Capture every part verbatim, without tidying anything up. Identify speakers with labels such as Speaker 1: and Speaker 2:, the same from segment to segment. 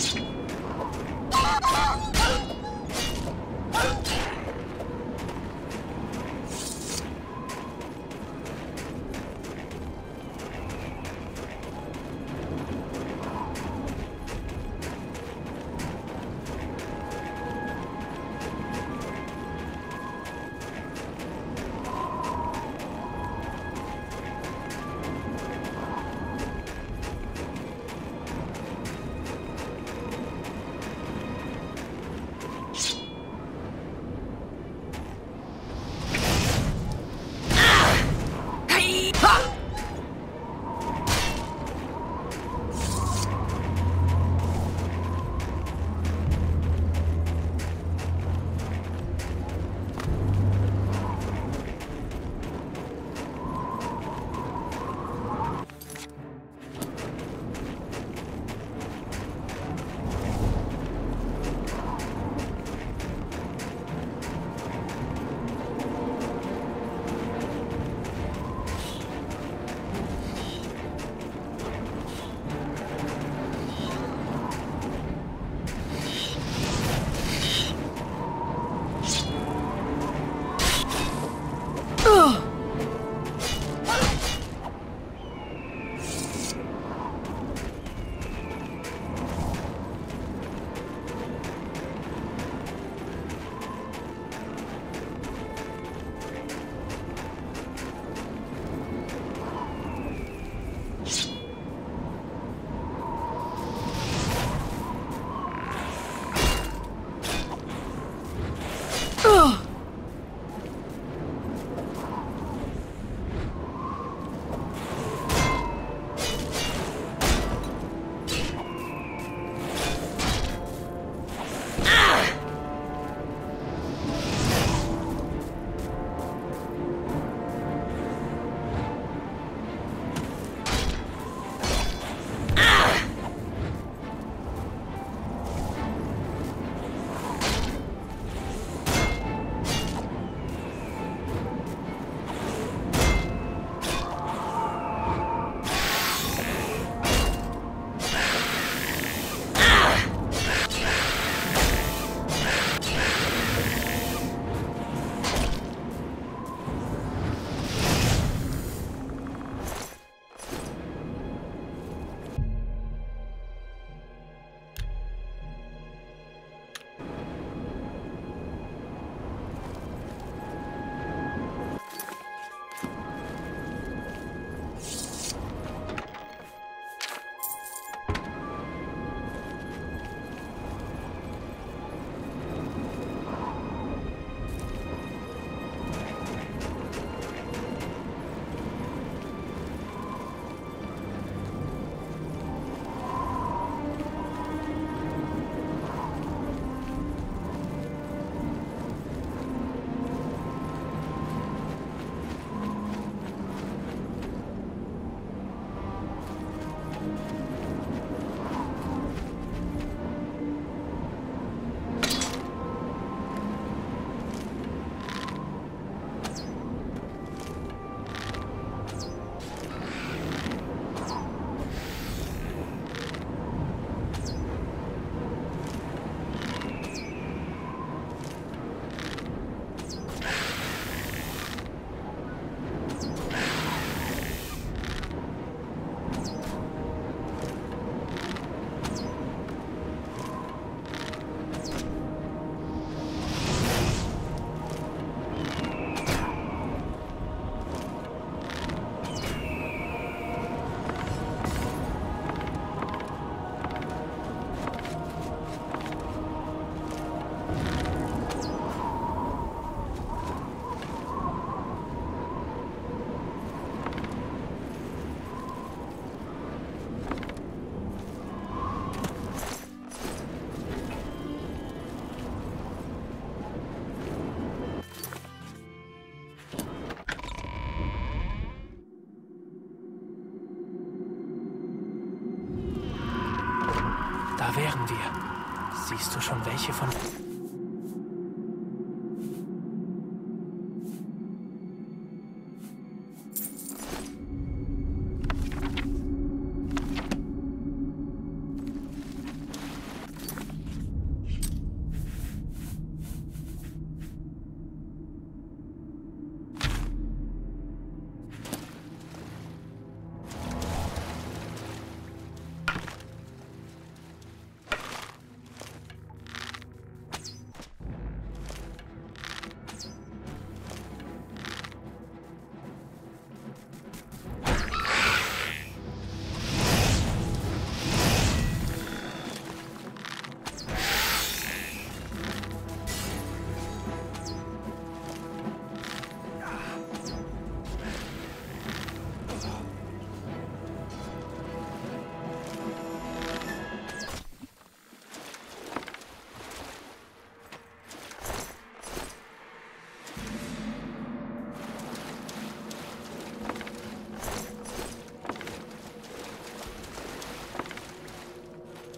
Speaker 1: Da wären wir. Siehst du schon welche von...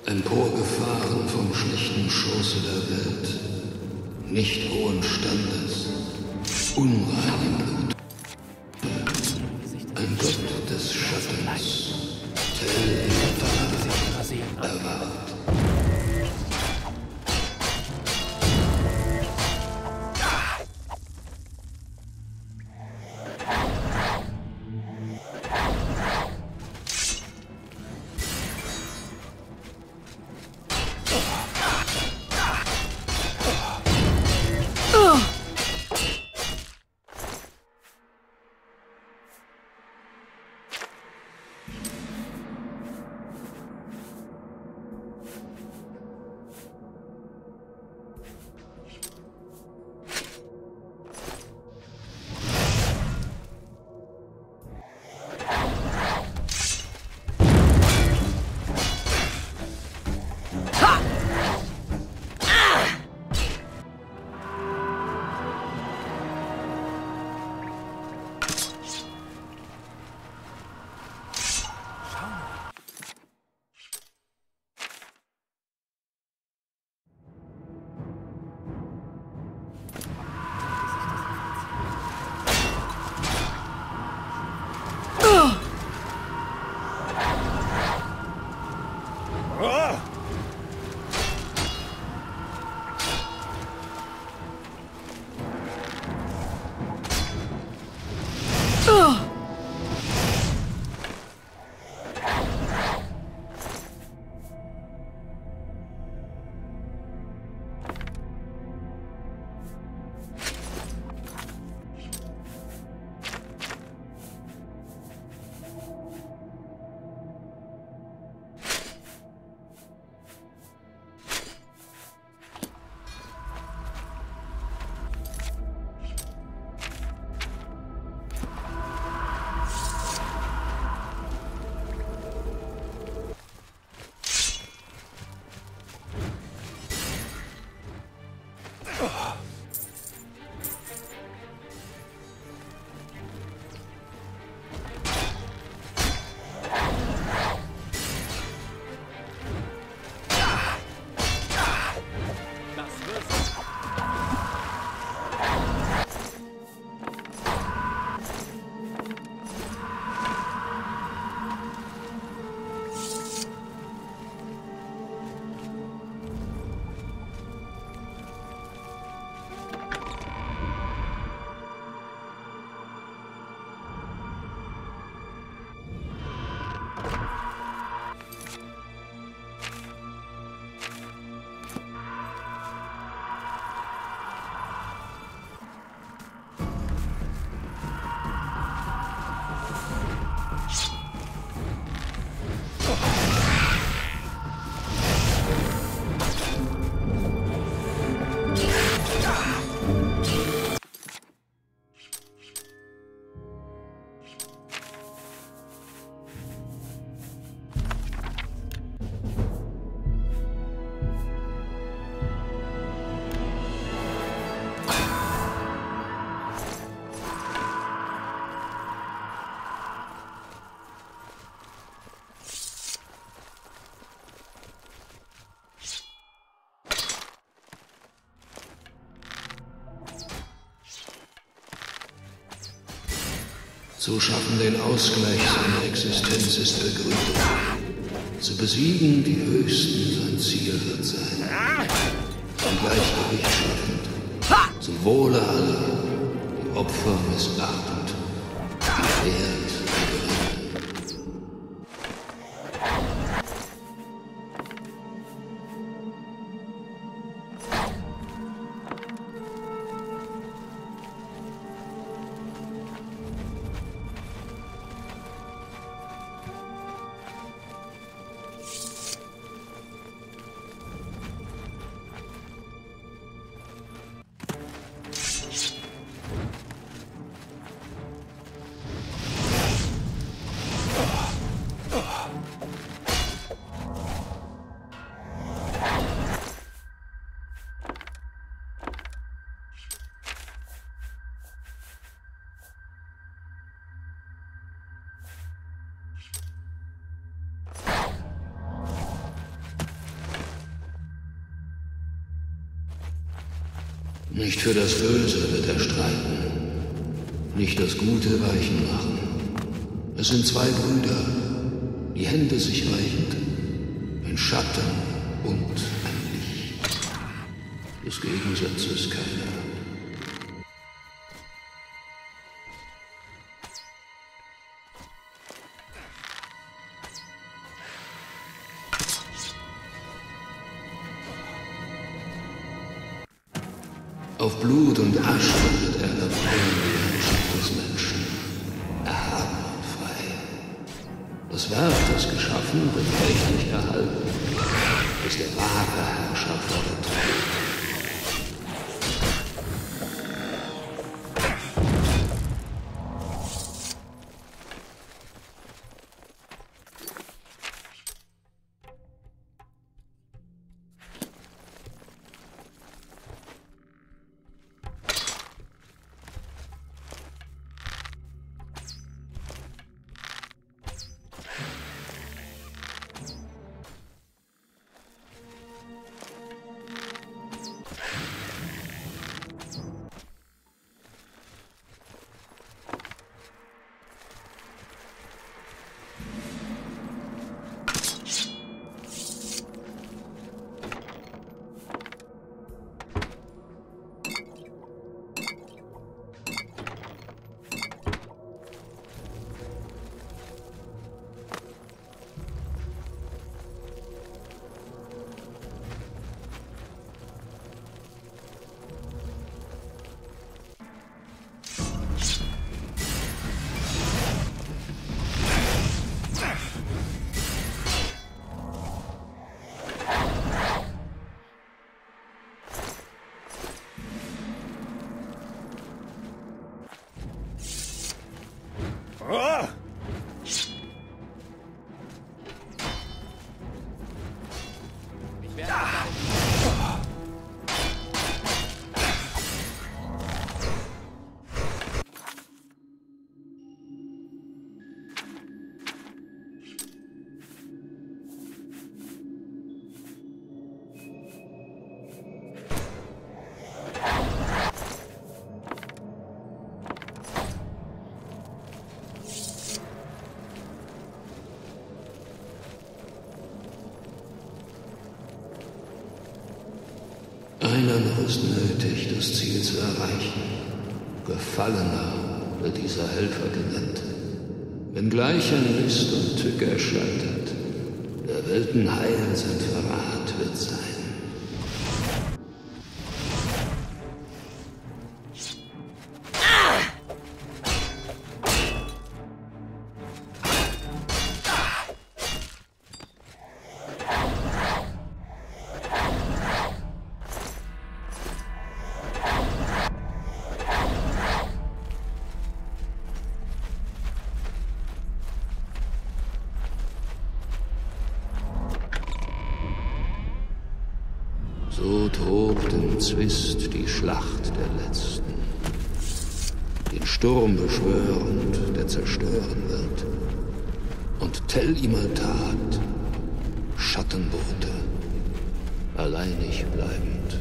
Speaker 2: Emporgefahren vom schlichten Schoße der Welt, nicht hohen Standes, unrein im Blut, ein Gott des Schattens, Templar, erwacht. Zu schaffen den Ausgleich seiner Existenz ist begründet. Zu besiegen die Höchsten sein Ziel wird sein. Ein Gleichgewicht schaffend, zum Wohle aller, die Opfer missachtend, die Wert gewinnt. Nicht für das Böse wird er streiten, nicht das Gute weichen machen. Es sind zwei Brüder, die Hände sich reichend, ein Schatten und ein Licht. Des Gegensatzes keiner. Auf Blut und Asche wird er erfreuen die Herrschaft des Menschen, erhaben und frei. Das Werk, das geschaffen, wird prächtig erhalten, bis der wahre Herrscher vorgetragen. Einer noch ist nötig, das Ziel zu erreichen. Gefallener wird dieser Helfer genannt. Wenngleich an List und Tücke scheitert, der Weltenheil sein Verrat wird sein. So tobt im Zwist die Schlacht der Letzten. Den Sturm beschwörend, der zerstören wird. Und Tell ihm Tat, Schattenbote, alleinig bleibend.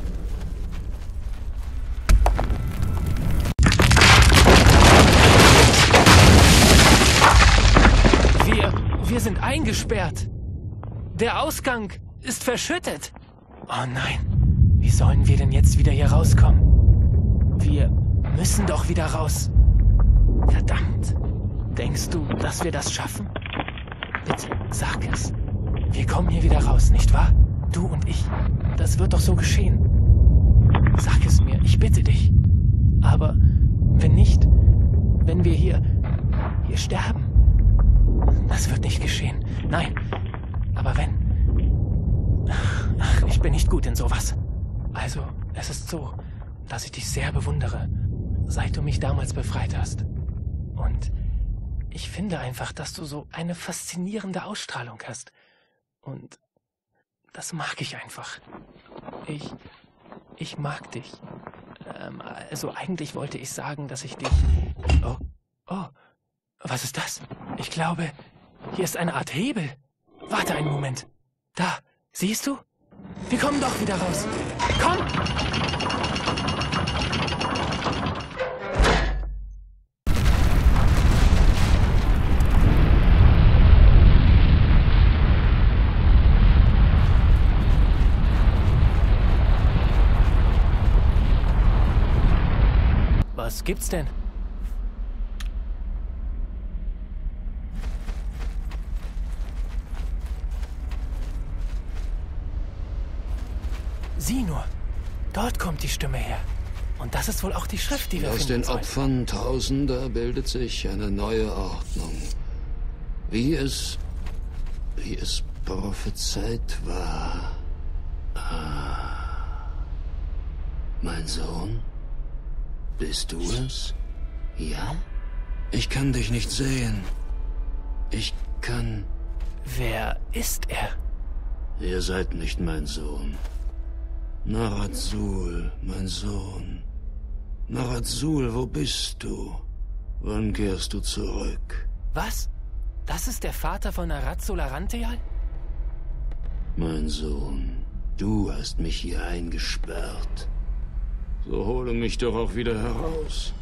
Speaker 1: Wir, wir sind eingesperrt. Der Ausgang ist verschüttet. Oh nein, wie sollen wir denn jetzt wieder hier rauskommen? Wir müssen doch wieder raus. Verdammt. Denkst du, dass wir das schaffen? Bitte, sag es. Wir kommen hier wieder raus, nicht wahr? Du und ich. Das wird doch so geschehen. Sag es mir, ich bitte dich. Aber wenn nicht, wenn wir hier, hier sterben, das wird nicht geschehen. Nein, aber wenn... Ach, ich bin nicht gut in sowas. Also, es ist so, dass ich dich sehr bewundere, seit du mich damals befreit hast. Und ich finde einfach, dass du so eine faszinierende Ausstrahlung hast. Und das mag ich einfach. Ich, ich mag dich. Ähm, also eigentlich wollte ich sagen, dass ich dich... Oh, oh, was ist das? Ich glaube, hier ist eine Art Hebel. Warte einen Moment. Da, siehst du? Wir kommen doch wieder raus. Komm! Was gibt's denn? Sieh nur, dort kommt die Stimme her. Und das ist wohl auch die Schrift, die wir
Speaker 2: Aus
Speaker 1: finden
Speaker 2: den
Speaker 1: sollen.
Speaker 2: Opfern Tausender bildet sich eine neue Ordnung. Wie es... wie es prophezeit war. Ah. Mein Sohn? Bist du es? Ja? Ich kann dich nicht sehen. Ich kann...
Speaker 1: Wer ist er?
Speaker 2: Ihr seid nicht mein Sohn. Narazul, mein Sohn. Narazul, wo bist du? Wann kehrst du zurück?
Speaker 1: Was? Das ist der Vater von Narazul Arantheal?
Speaker 2: Mein Sohn, du hast mich hier eingesperrt. So hole mich doch auch wieder heraus.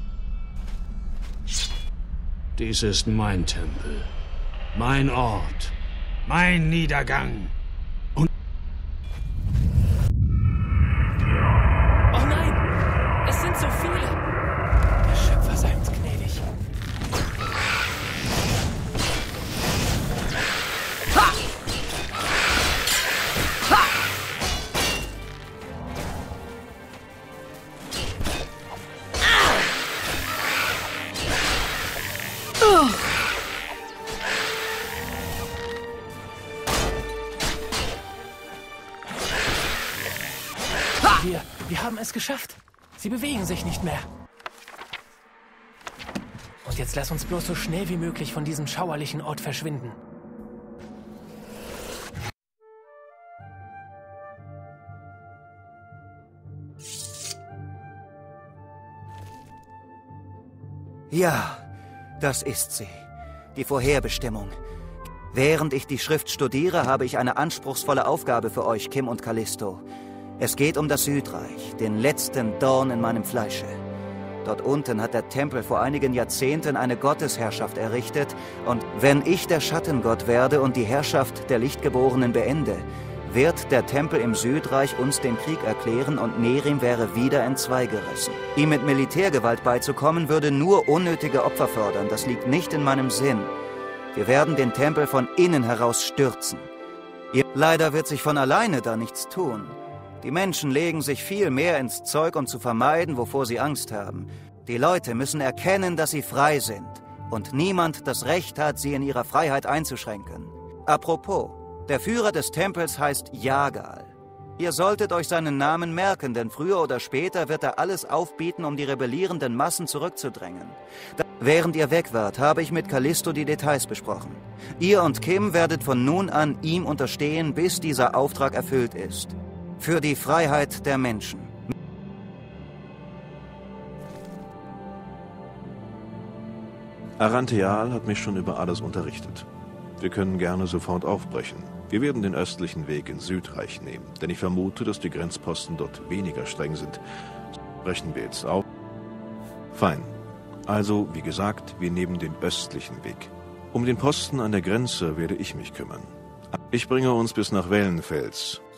Speaker 2: Dies ist mein Tempel. Mein Ort. Mein Niedergang.
Speaker 1: Oh nein! Es sind so viele! Der Schöpfer sei uns gnädig. Ha! Ha! Ah! Oh! Wir, wir haben es geschafft. Sie bewegen sich nicht mehr. Und jetzt lass uns bloß so schnell wie möglich von diesem schauerlichen Ort verschwinden.
Speaker 3: Ja, das ist sie. Die Vorherbestimmung. Während ich die Schrift studiere, habe ich eine anspruchsvolle Aufgabe für euch, Kim und Callisto. Es geht um das Südreich, den letzten Dorn in meinem Fleische. Dort unten hat der Tempel vor einigen Jahrzehnten eine Gottesherrschaft errichtet, und wenn ich der Schattengott werde und die Herrschaft der Lichtgeborenen beende, wird der Tempel im Südreich uns den Krieg erklären und Nehrim wäre wieder entzweigerissen. Ihm mit Militärgewalt beizukommen, würde nur unnötige Opfer fördern. Das liegt nicht in meinem Sinn. Wir werden den Tempel von innen heraus stürzen. Ihr Leider wird sich von alleine da nichts tun. Die Menschen legen sich viel mehr ins Zeug, um zu vermeiden, wovor sie Angst haben. Die Leute müssen erkennen, dass sie frei sind und niemand das Recht hat, sie in ihrer Freiheit einzuschränken. Apropos, der Führer des Tempels heißt Jagal. Ihr solltet euch seinen Namen merken, denn früher oder später wird er alles aufbieten, um die rebellierenden Massen zurückzudrängen. Da Während ihr weg wart, habe ich mit Callisto die Details besprochen. Ihr und Kim werdet von nun an ihm unterstehen, bis dieser Auftrag erfüllt ist. Für die Freiheit der Menschen.
Speaker 4: Arantheal hat mich schon über alles unterrichtet. Wir können gerne sofort aufbrechen. Wir werden den östlichen Weg ins Südreich nehmen, denn ich vermute, dass die Grenzposten dort weniger streng sind. Brechen wir jetzt auf? Fein. Also, wie gesagt, wir nehmen den östlichen Weg. Um den Posten an der Grenze werde ich mich kümmern. Ich bringe uns bis nach Wellenfels.